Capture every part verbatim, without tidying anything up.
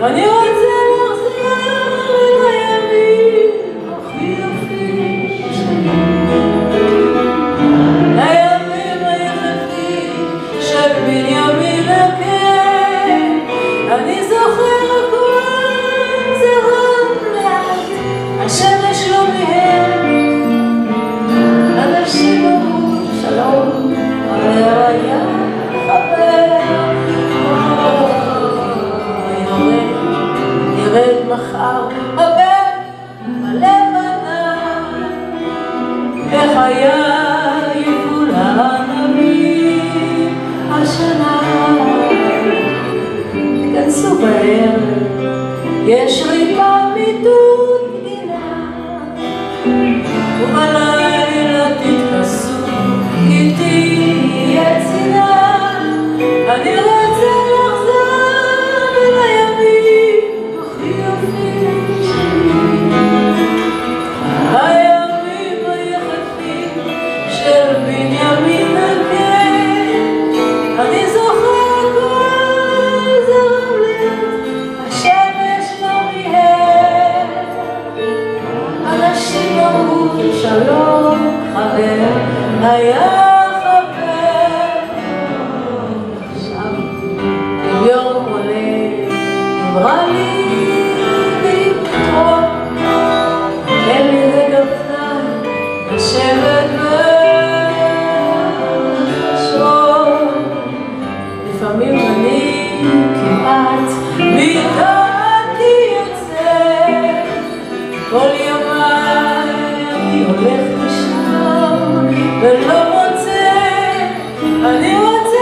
אני רוצה לחזור אל הימים הכי יפים שלי, לימים היחפים של בנימין הקן. אני זוכר הכל זרם לאט, השמש לא מיהר, אנשים אמרו שלום, חבר היה חבר. ירד מחר הבן הלבנה, בחיי יבול הענבים השנה. תכנסו בערב, יש ריבה מדוד גינה, ובלילה תתכסו כי תהיה צינה. אני רוצה לחזור אל הימים הכי יפים שלי, הימים היחפים של בנימין הקן. אני זוכר הכל זרם לאט, השמש לא מיהר, אנשים אמרו שלום, חבר היה יום עולה, אמרה לי להתראות, אין לי רגע פנאי לשבת ולחשוב. לפעמים אני כמעט מדעתי יוצא, כל ימיי אני הולך לשם ולא מוצא. אני רוצה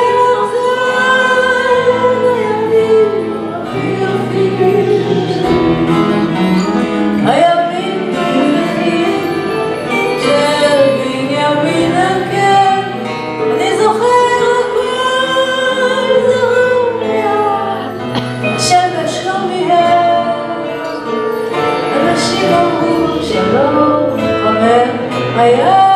I am